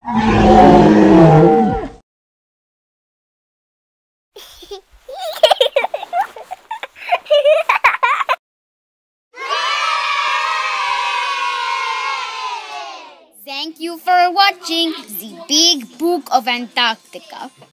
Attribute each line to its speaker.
Speaker 1: Thank you for watching the Big Book of Antarctica.